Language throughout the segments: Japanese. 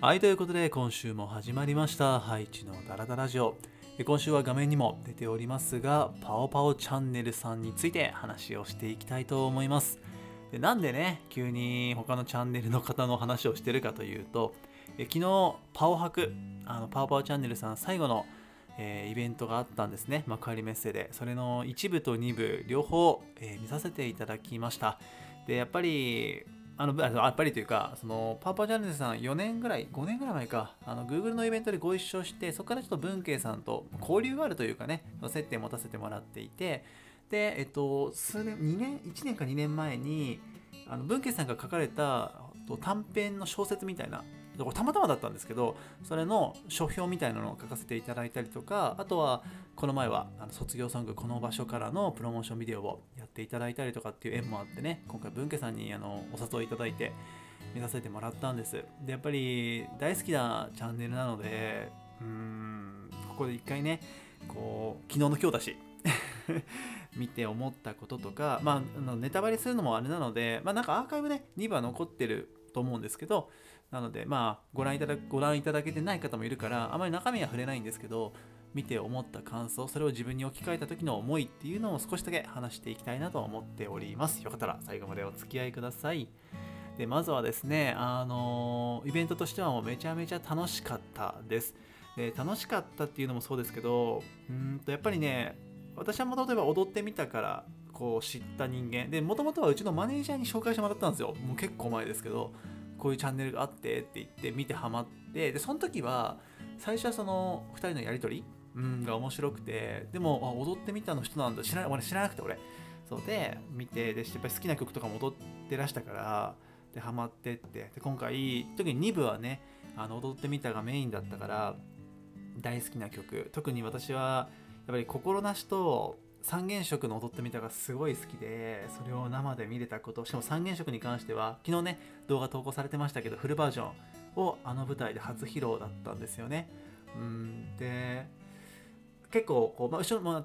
はい、ということで今週も始まりましたハイチのダラダラジオ。今週は画面にも出ておりますが、パオパオチャンネルさんについて話をしていきたいと思います。で、なんでね急に他のチャンネルの方の話をしてるかというと、昨日パオハクパオパオチャンネルさん最後のイベントがあったんですね。幕張メッセでそれの1部と2部両方、見させていただきました。でやっぱりやっぱりというか、そのパーパーチャンネルさん4年ぐらい、5年ぐらい前か、Google のイベントでご一緒して、そこからちょっと文慶さんと交流があるというかね、接点を持たせてもらっていて、で、数年、1年か2年前に、文慶さんが書かれた短編の小説みたいな、これたまたまだったんですけど、それの書評みたいなのを書かせていただいたりとか、あとはこの前は卒業ソングこの場所からのプロモーションビデオをやっていただいたりとかっていう縁もあってね、今回文家さんにお誘いいただいて見させてもらったんです。でやっぱり大好きなチャンネルなので、ここで一回ね、こう昨日の今日だし見て思ったこととか、ネタバレするのもあれなので、なんかアーカイブね2部は残ってると思うんですけど、なのでご覧いただけてない方もいるからあまり中身は触れないんですけど、見て思った感想、それを自分に置き換えた時の思いっていうのを少しだけ話していきたいなと思っております。よかったら最後までお付き合いください。でまずはですね、イベントとしてはもうめちゃめちゃ楽しかったです。で楽しかったっていうのもそうですけど、やっぱりね、私はもと例えば踊ってみたからこう知った人間で、もともとはうちのマネージャーに紹介してもらったんですよ。もう結構前ですけど、こういうチャンネルがあってって言って見てハマって、でその時は最初はその2人のやり取りが面白くて、でも踊ってみたの人なんだ、俺知らなくて、そうで見て、でやっぱり好きな曲とかも踊ってらしたから、でハマってって、で今回特に2部はね、踊ってみたがメインだったから大好きな曲、特に私はやっぱり心なしと三原色の踊ってみたがすごい好きで、それを生で見れたこと、しかも三原色に関しては昨日ね動画投稿されてましたけど、フルバージョンを舞台で初披露だったんですよね。で結構こう、後ろも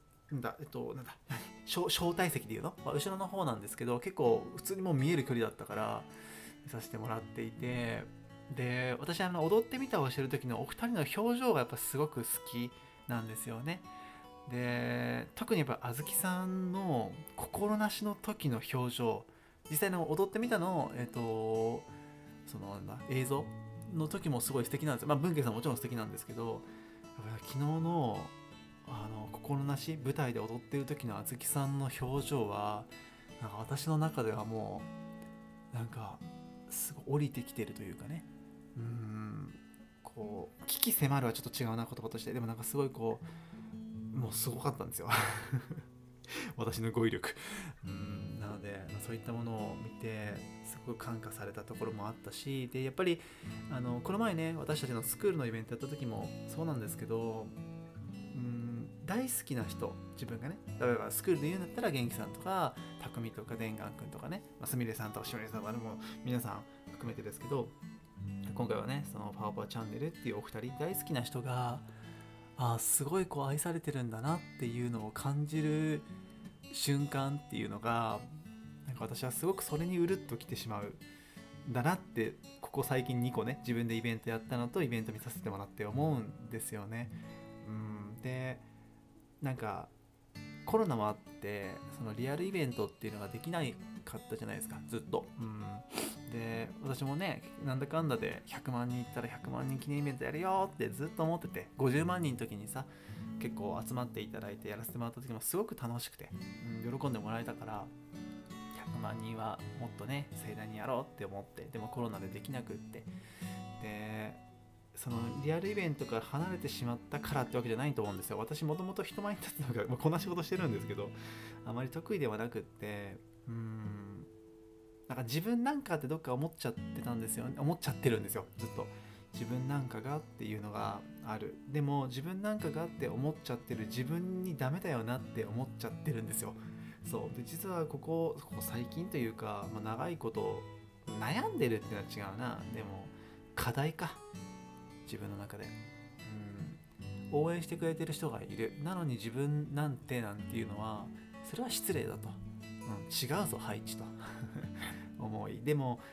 招待席でいうの、後ろの方なんですけど、結構普通にもう見える距離だったから見させてもらっていて、で私踊ってみたをしてる時のお二人の表情がやっぱすごく好きなんですよね。で特にやっぱあずきさんの心なしの時の表情、実際の踊ってみたのその映像の時もすごい素敵なんですよ。文慶さんもちろん素敵なんですけど、やっぱ昨日の心なし舞台で踊ってる時のあずきさんの表情は、なんか私の中ではもうなんかすごい降りてきてるというかね、こう危機迫るはちょっと違うな言葉として、でもなんかすごいこうもうすごかったんですよ私の語彙力。なので、そういったものを見てすごく感化されたところもあったし、でやっぱりこの前ね私たちのスクールのイベントやった時もそうなんですけど、大好きな人、自分がね、例えばスクールで言うんだったら元気さんとか匠とか伝願くんとかね、すみれさんとかしみれさんとか、も皆さん含めてですけど、今回はねそのパワーパワチャンネルっていうお二人、大好きな人がすごいこう愛されてるんだなっていうのを感じる瞬間っていうのが、なんか私はすごくそれにうるっときてしまうんだなって、ここ最近2個ね自分でイベントやったのとイベント見させてもらって思うんですよね。でなんかコロナもあってそのリアルイベントっていうのができないかったじゃないですか、ずっと。で私もねなんだかんだで100万人いったら100万人記念イベントやるよってずっと思ってて、50万人の時にさ結構集まっていただいてやらせてもらった時もすごく楽しくて、喜んでもらえたから、100万人はもっとね盛大にやろうって思って、でもコロナでできなくって、でそのリアルイベントから離れてしまったからってわけじゃないと思うんですよ。私もともと人前に立つのが、こんな仕事してるんですけどあまり得意ではなくって、なんか自分なんかってどっか思っちゃってたんですよね。思っちゃってるんですよ、ずっと。自分なんかがっていうのがある。でも自分なんかがって思っちゃってる自分にダメだよなって思っちゃってるんですよ。そうで実はここ最近というか、長いこと悩んでるっていうのは違うな。でも課題か、自分の中で。応援してくれてる人がいる。なのに自分なんていうのはそれは失礼だと。違うぞ配置と思い。でも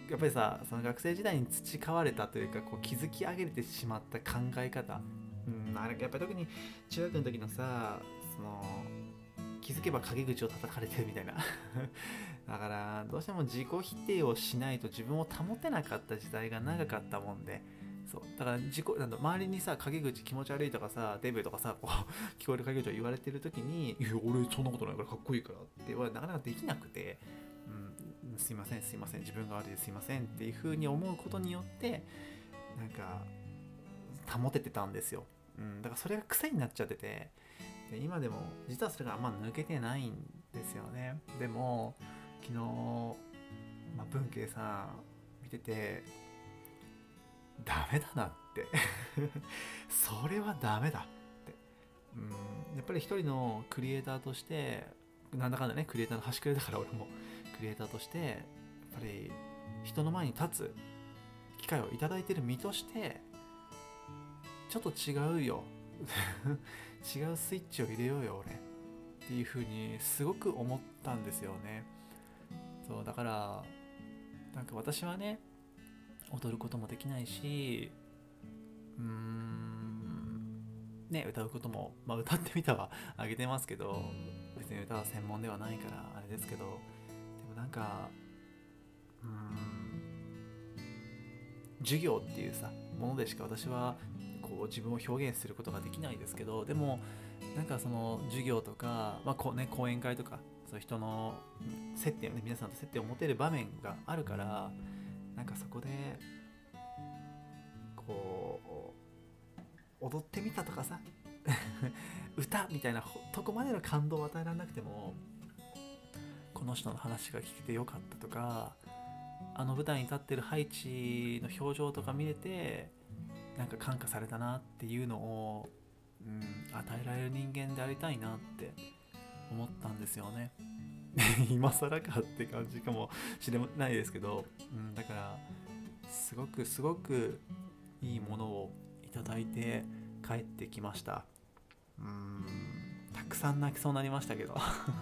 やっぱりさ、その学生時代に培われたというか、こう築き上げてしまった考え方、あれやっぱり特に中学の時のさ、その気づけば陰口を叩かれてるみたいなだからどうしても自己否定をしないと自分を保てなかった時代が長かったもんで、そうだから周りにさ、陰口気持ち悪いとかさ、デブとかさ、こう聞こえる陰口を言われてる時に、いや俺そんなことないからかっこいいからって言われなかなかできなくて、すいません自分が悪いですいませんっていう風に思うことによってなんか保ててたんですよ。だからそれが癖になっちゃってて、で今でも実はそれがあんま抜けてないんですよね。でも昨日、文慶さん見ててダメだなってそれはダメだって、やっぱり一人のクリエイターとしてなんだかんだね、クリエイターの端くれだから俺もクリエイターとしてやっぱり人の前に立つ機会をいただいてる身としてちょっと違うよ違うスイッチを入れようよ俺っていう風にすごく思ったんですよね。そうだからなんか私はね、踊ることもできないし、歌うことも、歌ってみたはあげてますけど、別に歌は専門ではないからあれですけど、でもなんか授業っていうさものでしか私はこう自分を表現することができないですけど、でもなんかその授業とか、講演会とかそういう人の接点をね、皆さんと接点を持てる場面があるから、なんかそこでこう踊ってみたとかさ歌みたいなとこまでの感動を与えられなくても、この人の話が聞けてよかったとか、あの舞台に立ってるハイチの表情とか見れてなんか感化されたなっていうのを、与えられる人間でありたいなって思ったんですよね今更かって感じかもしれないですけど、だからすごくいいものをいただいて帰ってきました。たくさん泣きそうになりましたけど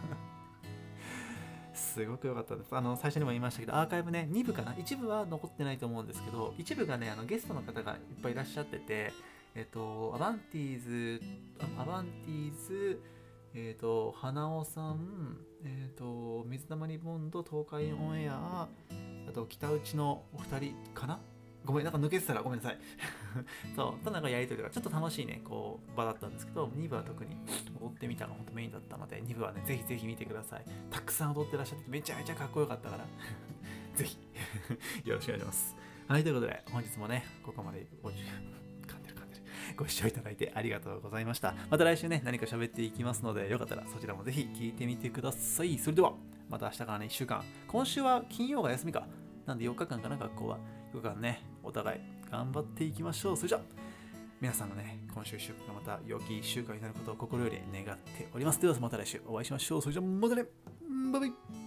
すごく良かったです。最初にも言いましたけど、アーカイブね、2部かな、1部は残ってないと思うんですけど、1部がね、ゲストの方がいっぱいいらっしゃってて、アバンティーズ、花尾さん、水溜りボンド、東海オンエア、あと北内のお二人かな、ごめん、なんか抜けてたらごめんなさいそうとなんかやりとりがちょっと楽しいねこう場だったんですけど、2部は特に踊ってみたが本当メインだったので、2部はねぜひ見てください。たくさん踊ってらっしゃってめちゃめちゃかっこよかったからぜひよろしくお願いします。はい、ということで本日もねここまでご視聴いただいてありがとうございました。また来週ね何か喋っていきますので、よかったらそちらもぜひ聞いてみてください。それではまた明日からね1週間、今週は金曜が休みかなんで4日間かな、学校は4日間ねお互い頑張っていきましょう。それじゃあ皆さんのね今週1週間がまた良き1週間になることを心より願っております。ではまた来週お会いしましょう。それじゃあまたね、バイバイ。